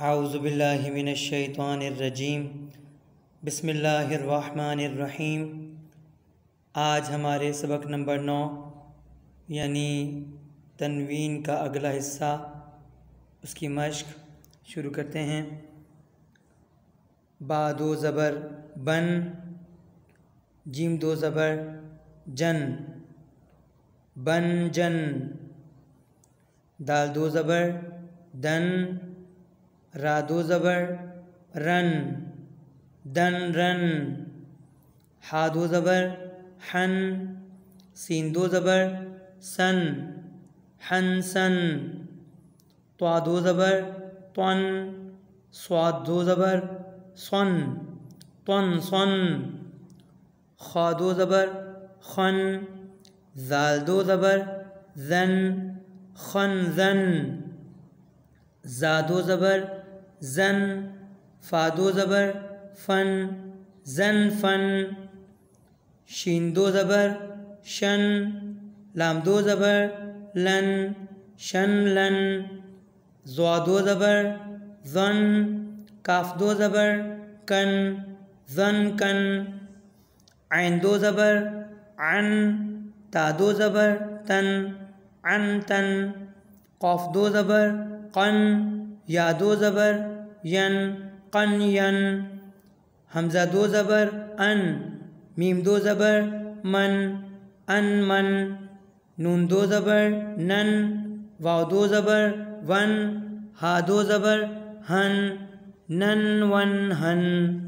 आऊज़ुबिल्लाहि मिनश्शैतानिर्रजीम बिस्मिल्लाहिर्रहमानिर्रहीम। आज हमारे सबक नंबर 9 यानी तनवीन का अगला हिस्सा, उसकी मश्क शुरू करते हैं। बा दो ज़बर बन, जीम दो ज़बर जन, बन जन। दाल दो ज़बर दन, रा दो ज़बर रन, दन रन। हा दो ज़बर हन, सीन दो ज़बर सन, हन सन। त्वा दो ज़बर त्वन, स्वाद दो ज़बर स्वन, त्वन स्वन। खा दो ज़बर खन, जाल दो ज़बर ज़न, खन ज़न। जा दो ज़बर ज़न, फा दो ज़बर फ़न, ज़न फ़न। शीन दो ज़बर शन, लाम दो ज़बर लन, शन लन। ज़्वा दो ज़बर ज़न, काफ दो ज़बर कन, ज़न कन। ऐन दो ज़बर अन, ता दो ज़बर तन, अन तन। क़ाफ दो ज़बर क़न, या दो ज़बर यन, क़न यन। हमज़ा दो ज़बर अन, मीम दो ज़बर मन, अन मन। नून दो ज़बर नन, वाव दो ज़बर वन, हा दो ज़बर हन, नन वन हन।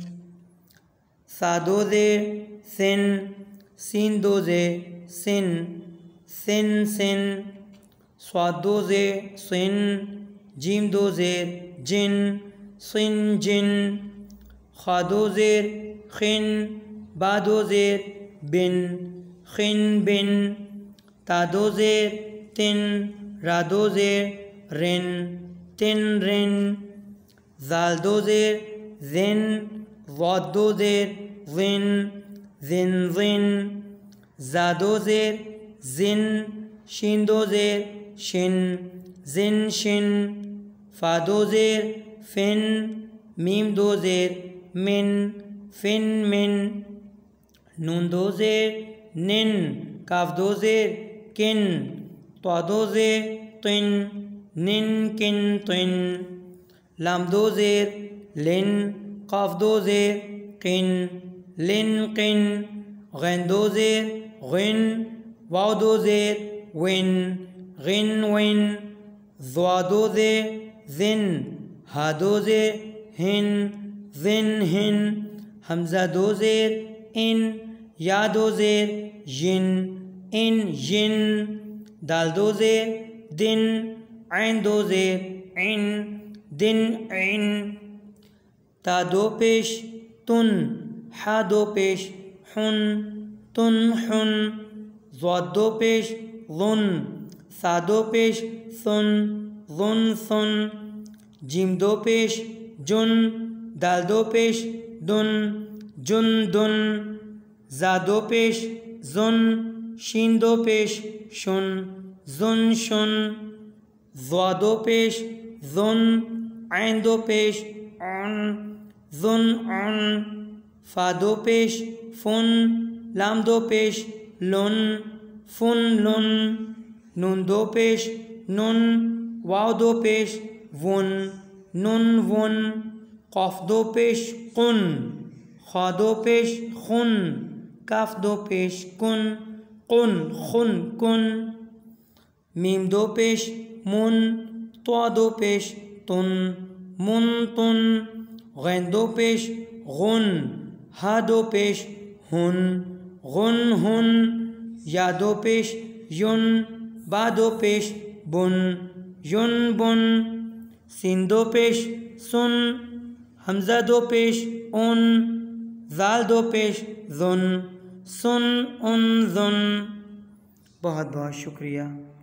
सा दो ज़ेर सिन, सीन दो ज़ेर सिन, सिन सिन। स्वाद दो ज़ेर सिन, जीम दो ज़ेर जिन, सिन जिन। खा दो ज़ेर खिन, बा दो ज़ेर बिन, खिन बिन। ता दो ज़ेर तिन, रा दो ज़ेर रिन, तिन रिन। ज़ाल दो ज़ेर ज़िन, वाद दो ज़ेर ज़िन, ज़िन ज़िन। ज़ा दो ज़ेर ज़िन, शीन दो ज़ेर शिन, ज़िन शिन। फा दो ज़ेर फ़िन, मीम दो ज़ेर मिन, फ़िन मिन। नून दो ज़ेर निन, काफ दो ज़ेर किन, त्वा दो ज़ेर तिन, निन किन तिन। लाम दो ज़ेर लिन, काफ दो ज़ेर किन, लिन किन। गैन दो ज़ेर गिन, वाव दो ज़ेर विन, गिन विन। ज़्वा दो ज़ेर ज़िन, हा दो ज़ेर हिन, ज़िन हिन। हमज़ा दो ज़ेर इन, या दो ज़ेर यिन, इन यिन। दाल दो ज़ेर दिन, ऐन दो ज़ेर इन, दिन इन। ता दो पेश तुन, हा दो पेश हुन, तुन हुन। ज़्वाद दो पेश ज़ुन, सा दो पेश सुन, ज़ुन सुन। जीम दो पेश जुन, दाल दो पेश दुन, जुन दुन। जा दो पेश जुन, शीन दो पेश शुन, जुन शुन। ज़्वा दो पेश ज़ुन, ऐन दो पेश उन, जुन उन। फा दो पेश फुन, लाम दो पेश लुन, फुन लुन। नून दो पेश नुन, वाव दो पेश वुन, नुन वुन। क़ाफ दो पेश कुन, खा दो पेश खुन, काफ दो पेश कुन, कुन खुन कुन। मीम दो पेश मुन, त्वा दो पेश तुन, मुन तुन। गैन दो पेश गुन, हा दो पेश हुन, गुन हुन। या दो पेश युन, बा दो पेश बुन, युन बुन। सीन दो पेश सुन, हमज़ा दो पेश उन, ज़ाल दो पेश ज़ुन, सुन उन ज़ुन। बहुत बहुत शुक्रिया।